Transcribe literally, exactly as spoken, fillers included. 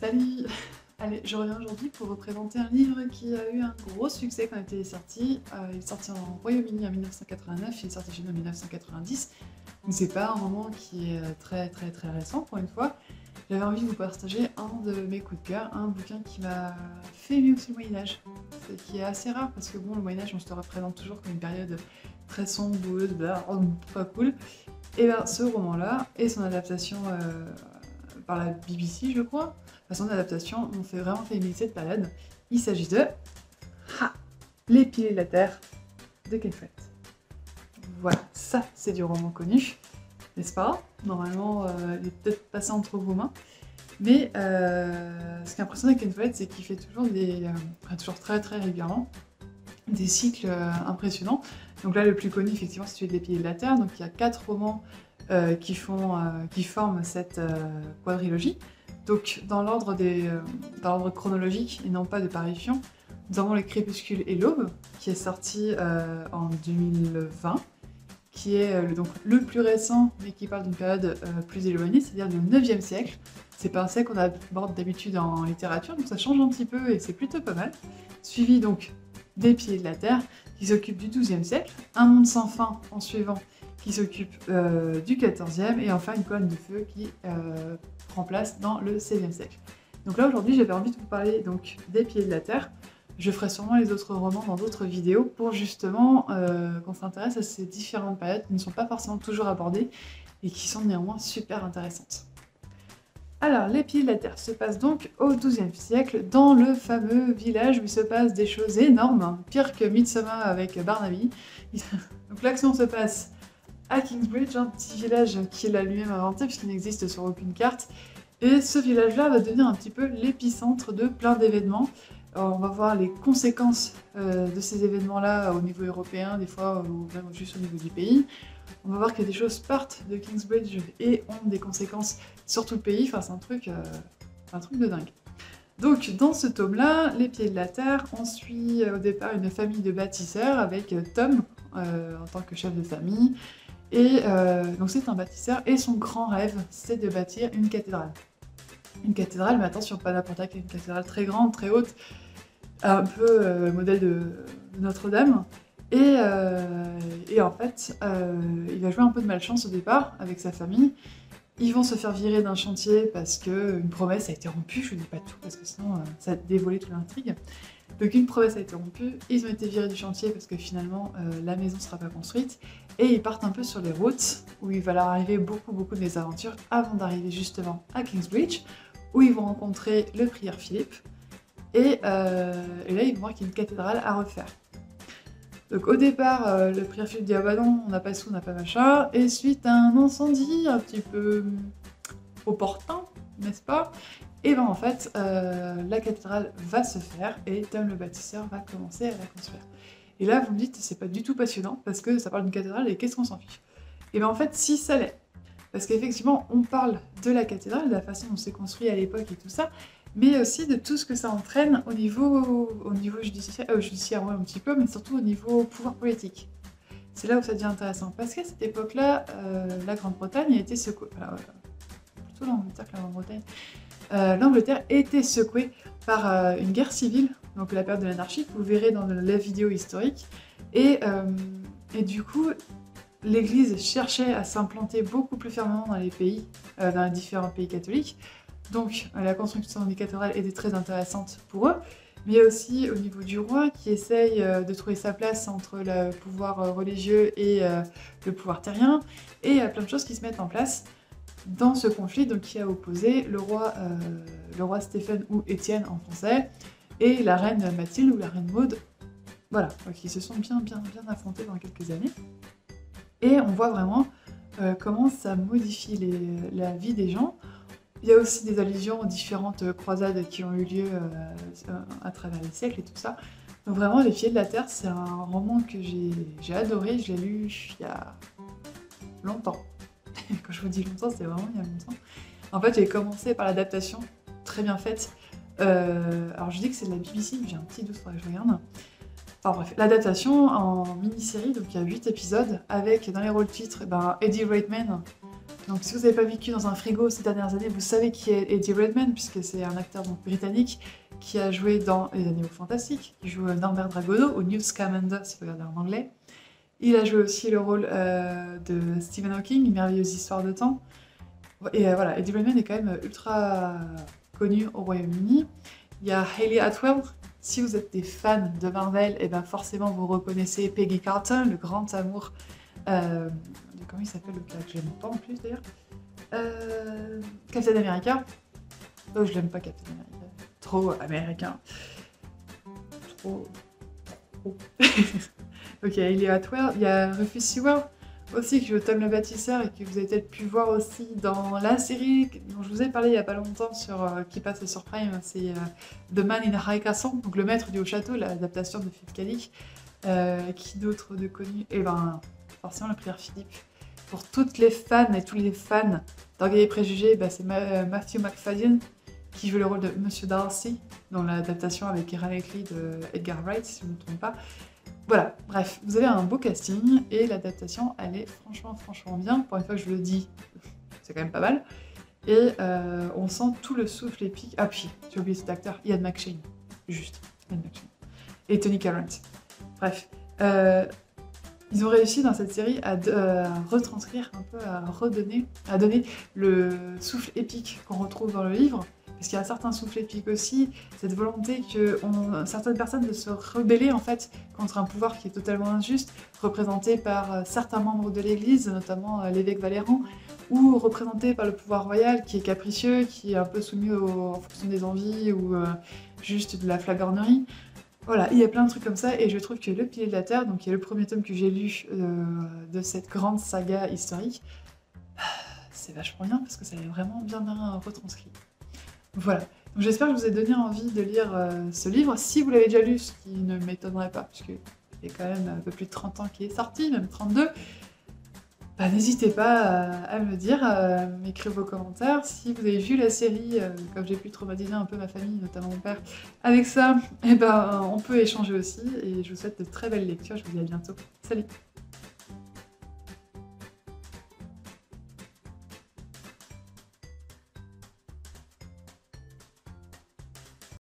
Salut! Allez, je reviens aujourd'hui pour vous présenter un livre qui a eu un gros succès quand il est sorti. Euh, il est sorti en Royaume-Uni en mille neuf cent quatre-vingt-neuf, il est sorti chez nous en mille neuf cent quatre-vingt-dix. Donc c'est pas un roman qui est très très très récent pour une fois. J'avais envie de vous partager un de mes coups de cœur, un bouquin qui m'a fait aimer aussi le Moyen-Âge. Ce qui est assez rare parce que bon, le Moyen-Âge on se le représente toujours comme une période très sombre, boueuse, blah, pas cool. Et bien ce roman-là et son adaptation euh, par la B B C je crois, son adaptation m'ont fait vraiment fait aimer cette période. Il s'agit de ha, Les Piliers de la Terre de Ken Follett. Voilà, ça c'est du roman connu, n'est-ce pas? Normalement, euh, il est peut-être passé entre vos mains. Mais euh, ce qui est impressionnant avec Ken Follett, c'est qu'il fait toujours des, euh, enfin, toujours très très régulièrement, des cycles euh, impressionnants. Donc là, le plus connu, effectivement, c'est celui des Piliers de la Terre. Donc il y a quatre romans euh, qui, font, euh, qui forment cette euh, quadrilogie. Donc, dans l'ordre euh, chronologique et non pas de parution, nous avons Le Crépuscule et l'Aube, qui est sorti euh, en deux mille vingt, qui est euh, donc le plus récent, mais qui parle d'une période euh, plus éloignée, c'est-à-dire du neuvième siècle. C'est pas un siècle qu'on aborde d'habitude en littérature, donc ça change un petit peu et c'est plutôt pas mal. Suivi donc des Piliers de la Terre, qui s'occupe du douzième siècle, Un monde sans fin en suivant, qui s'occupe euh, du quatorzième, et enfin une colonne de feu qui euh, prend place dans le seizième siècle. Donc là aujourd'hui j'avais envie de vous parler donc des Piliers de la Terre. Je ferai sûrement les autres romans dans d'autres vidéos pour justement euh, qu'on s'intéresse à ces différentes périodes qui ne sont pas forcément toujours abordées et qui sont néanmoins super intéressantes. Alors, les Piliers de la Terre se passent donc au douzième siècle, dans le fameux village où il se passe des choses énormes, pire que Midsommar avec Barnaby. Donc l'action se passe à Kingsbridge, un petit village qu'il a lui-même inventé puisqu'il n'existe sur aucune carte. Et ce village-là va devenir un petit peu l'épicentre de plein d'événements. On va voir les conséquences euh, de ces événements-là au niveau européen, des fois, ou même juste au niveau du pays. On va voir que des choses partent de Kingsbridge et ont des conséquences sur tout le pays. Enfin, c'est un truc, euh, un truc de dingue. Donc, dans ce tome-là, Les Piliers de la Terre, on suit euh, au départ une famille de bâtisseurs avec euh, Tom euh, en tant que chef de famille. Et euh, donc c'est un bâtisseur et son grand rêve, c'est de bâtir une cathédrale. Une cathédrale, mais attention, pas n'importe laquelle, une cathédrale très grande, très haute, un peu euh, modèle de, de Notre-Dame. Et, euh, et en fait, euh, il va jouer un peu de malchance au départ avec sa famille. Ils vont se faire virer d'un chantier parce qu'une promesse a été rompue, je ne dis pas tout parce que sinon euh, ça a dévoilé toute l'intrigue. Donc une promesse a été rompue, ils ont été virés du chantier parce que finalement euh, la maison ne sera pas construite, et ils partent un peu sur les routes où il va leur arriver beaucoup beaucoup de mésaventures avant d'arriver justement à Kingsbridge, où ils vont rencontrer le prieur Philippe, et, euh, et là ils vont voir qu'il y a une cathédrale à refaire. Donc au départ, euh, le prieur Philippe dit « Ah bah non, on n'a pas sous, on n'a pas machin », et suite à un incendie un petit peu opportun, n'est-ce pas? Et ben en fait, euh, la cathédrale va se faire et Tom le bâtisseur va commencer à la construire. Et là, vous me dites, c'est pas du tout passionnant parce que ça parle d'une cathédrale et qu'est-ce qu'on s'en fiche? Et ben en fait, si ça l'est. Parce qu'effectivement, on parle de la cathédrale, de la façon dont c'est construit à l'époque et tout ça, mais aussi de tout ce que ça entraîne au niveau, au niveau judiciaire, euh, judiciaire ouais, un petit peu, mais surtout au niveau pouvoir politique. C'est là où ça devient intéressant. Parce qu'à cette époque-là, euh, la Grande-Bretagne a été secouée. Enfin, euh, plutôt l'Angleterre que la Grande-Bretagne. Euh, L'Angleterre était secouée par euh, une guerre civile, donc la période de l'anarchie, que vous verrez dans la vidéo historique. Et, euh, et du coup, l'Église cherchait à s'implanter beaucoup plus fermement dans les pays, euh, dans les différents pays catholiques. Donc euh, la construction des cathédrales était très intéressante pour eux, mais aussi au niveau du roi qui essaye euh, de trouver sa place entre le pouvoir euh, religieux et euh, le pouvoir terrien, et il y a plein de choses qui se mettent en place dans ce conflit donc, qui a opposé le roi, euh, le roi Stéphane ou Étienne en français et la reine Mathilde ou la reine Maud, voilà, qui se sont bien bien bien affrontés dans quelques années. Et on voit vraiment euh, comment ça modifie les, la vie des gens. Il y a aussi des allusions aux différentes croisades qui ont eu lieu euh, à travers les siècles et tout ça. Donc vraiment, Les Piliers de la Terre, c'est un roman que j'ai adoré, je l'ai lu il y a longtemps. Quand je vous dis longtemps, c'est vraiment il y a longtemps. En fait, j'ai commencé par l'adaptation, très bien faite. Euh, alors je dis que c'est de la B B C, mais j'ai un petit doute, il faudrait que je regarde. Enfin bref, l'adaptation en mini-série, donc il y a huit épisodes, avec dans les rôles titres ben, Eddie Redmayne, Donc si vous n'avez pas vécu dans un frigo ces dernières années, vous savez qui est Eddie Redmayne, puisque c'est un acteur donc, britannique qui a joué dans Les Animaux Fantastiques, qui joue Norbert Dragono, ou Newt Scamander si vous regardez en anglais. Il a joué aussi le rôle euh, de Stephen Hawking, Une merveilleuse histoire de temps. Et euh, voilà, Eddie Redmayne est quand même ultra connu au Royaume-Uni. Il y a Hayley Atwell. Si vous êtes des fans de Marvel, et ben forcément vous reconnaissez Peggy Carter, le grand amour euh, de... Comment il s'appelle le gars que j'aime pas en plus d'ailleurs euh, Captain America. Oh, je l'aime pas Captain America. Trop américain. Trop... Trop... Ok, il est Atwell. Il y a Rufus Sewell aussi qui joue Tom le Bâtisseur et que vous avez peut-être pu voir aussi dans la série dont je vous ai parlé il y a pas longtemps sur euh, qui passe sur Prime, c'est euh, The Man in High Castle, donc le maître du haut château, l'adaptation de Philippe Cadic. Euh, qui d'autre de connu? Et ben forcément le prieur Philippe. Pour toutes les fans et tous les fans d'Orgueil et Préjugés, bah, c'est Ma Matthew McFadden qui joue le rôle de Monsieur Darcy dans l'adaptation avec Keira Knightley de Edgar Wright, si je ne me trompe pas. Voilà, bref, vous avez un beau casting et l'adaptation, elle est franchement, franchement bien. Pour une fois que je le dis, c'est quand même pas mal. Et euh, on sent tout le souffle épique. Ah puis, j'ai oublié cet acteur, Ian McShane. Juste, Ian McShane. Et Tony Curran. Bref, euh, ils ont réussi dans cette série à, euh, à retranscrire un peu, à redonner, à donner le souffle épique qu'on retrouve dans le livre. Parce qu'il y a un certain souffle épique aussi, cette volonté que on, certaines personnes de se rebeller en fait contre un pouvoir qui est totalement injuste, représenté par euh, certains membres de l'Église, notamment euh, l'évêque Valéran, ou représenté par le pouvoir royal qui est capricieux, qui est un peu soumis au, en fonction des envies ou euh, juste de la flagornerie. Voilà, il y a plein de trucs comme ça, et je trouve que Le Pilier de la Terre, donc qui est le premier tome que j'ai lu euh, de cette grande saga historique, c'est vachement bien parce que ça est vraiment bien bien retranscrit. Voilà, donc j'espère que je vous ai donné envie de lire euh, ce livre. Si vous l'avez déjà lu, ce qui ne m'étonnerait pas, puisqu'il y a quand même un peu plus de trente ans qu'il est sorti, même trente-deux, bah, n'hésitez pas à, à me le dire, à m'écrire vos commentaires. Si vous avez vu la série, euh, comme j'ai pu traumatiser un peu ma famille, notamment mon père, avec ça, eh ben, on peut échanger aussi. Et je vous souhaite de très belles lectures, je vous dis à bientôt. Salut!